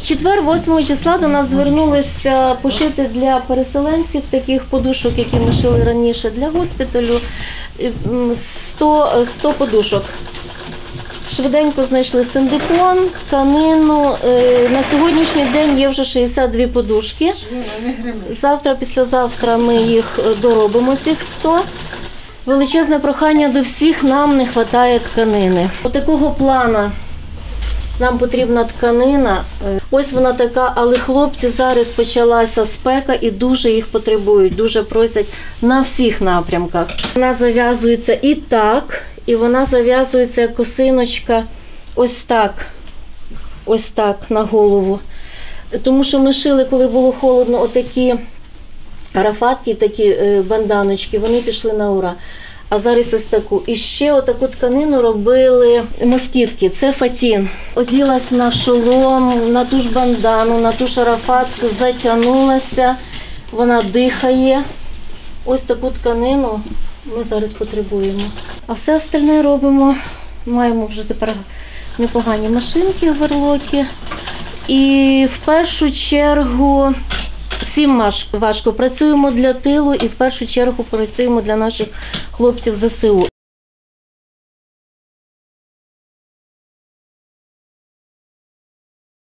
четвер, 8 числа, до нас звернулися пошити для переселенців таких подушок, які ми шили раніше для госпіталю, 100 подушок. Швиденько знайшли синдикон, тканину. На сьогоднішній день є вже 62 подушки. Завтра, післязавтра ми їх доробимо, цих 100. Величезне прохання до всіх, нам не вистачає тканини. Отакого плану нам потрібна тканина. Ось вона така, але хлопці, зараз почалася спека і дуже їх потребують, дуже просять на всіх напрямках. Вона зав'язується і так, і вона зав'язується як косиночка ось так на голову. Тому що ми шили, коли було холодно, отакі арафатки, такі банданочки, вони пішли на ура. А зараз ось таку. І ще отаку тканину робили москітки, це фатін. Оділась на шолом, на ту ж бандану, на ту ж арафатку, затягнулася, вона дихає. Ось таку тканину ми зараз потребуємо. А все остальне робимо, маємо вже тепер непогані машинки, верлоки. І в першу чергу всім важко. Працюємо для тилу і в першу чергу працюємо для наших хлопців ЗСУ.